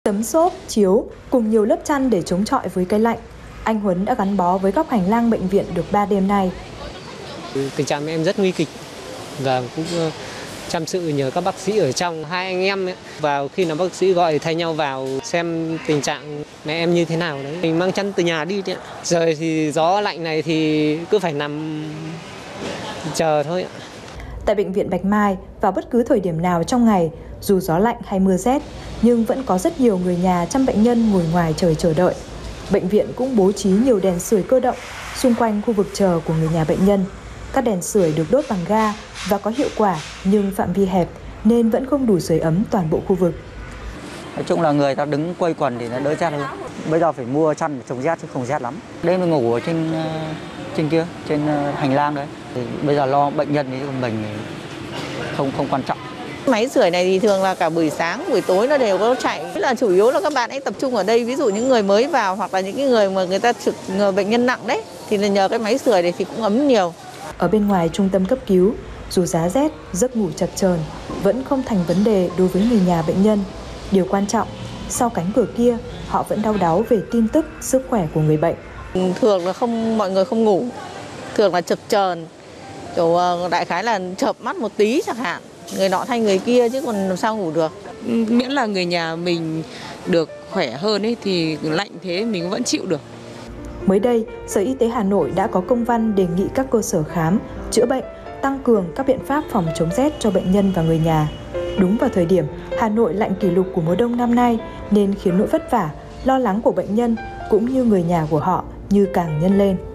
Tấm xốp, chiếu cùng nhiều lớp chăn để chống chọi với cái lạnh. Anh Huấn đã gắn bó với góc hành lang bệnh viện được 3 đêm nay. Tình trạng mẹ em rất nguy kịch và cũng chăm sự nhờ các bác sĩ ở trong. Hai anh em ấy, vào khi nào bác sĩ gọi thay nhau vào xem tình trạng mẹ em như thế nào đấy. Mình mang chăn từ nhà đi đấy. Trời thì gió lạnh này thì cứ phải nằm chờ thôi. Tại bệnh viện Bạch Mai, vào bất cứ thời điểm nào trong ngày, dù gió lạnh hay mưa rét, nhưng vẫn có rất nhiều người nhà chăm bệnh nhân ngồi ngoài trời chờ đợi. Bệnh viện cũng bố trí nhiều đèn sưởi cơ động xung quanh khu vực chờ của người nhà bệnh nhân. Các đèn sưởi được đốt bằng ga và có hiệu quả nhưng phạm vi hẹp nên vẫn không đủ sưởi ấm toàn bộ khu vực. Nói chung là người ta đứng quây quần thì nó đỡ rét hơn. Bây giờ phải mua chăn để chống rét chứ không rét lắm. Đêm mình ngủ ở trên hành lang đấy. Thì bây giờ lo bệnh nhân thì mình không quan trọng. Máy sưởi này thì thường là cả buổi sáng, buổi tối nó đều có chạy. Là chủ yếu là các bạn ấy tập trung ở đây, ví dụ những người mới vào hoặc là những cái người mà người ta trực bệnh nhân nặng đấy thì là nhờ cái máy sưởi này thì cũng ấm nhiều. Ở bên ngoài trung tâm cấp cứu, dù giá rét, giấc ngủ chập chờn vẫn không thành vấn đề đối với người nhà bệnh nhân. Điều quan trọng, sau cánh cửa kia, họ vẫn đau đáu về tin tức sức khỏe của người bệnh. Thường là mọi người không ngủ, thường là chập chờn, đại khái là chợp mắt một tí chẳng hạn, người nọ thay người kia chứ còn làm sao ngủ được. Miễn là người nhà mình được khỏe hơn ấy thì lạnh thế mình vẫn chịu được. Mới đây, Sở Y tế Hà Nội đã có công văn đề nghị các cơ sở khám, chữa bệnh tăng cường các biện pháp phòng chống rét cho bệnh nhân và người nhà. Đúng vào thời điểm Hà Nội lạnh kỷ lục của mùa đông năm nay nên khiến nỗi vất vả, lo lắng của bệnh nhân cũng như người nhà của họ như càng nhân lên.